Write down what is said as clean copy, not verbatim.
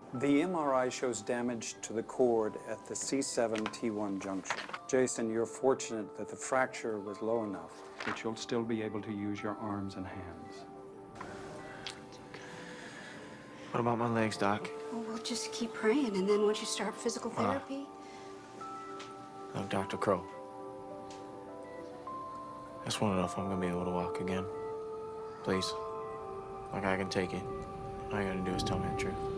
The MRI shows damage to the cord at the C7-T1 junction. Jason, you're fortunate that the fracture was low enough that you'll still be able to use your arms and hands. What about my legs, Doc? Well, we'll just keep praying, and then once you start physical therapy... Look, Dr. Crow. I just want to know if I'm going to be able to walk again. Please. Like, I can take it. All you got to do is tell me the truth.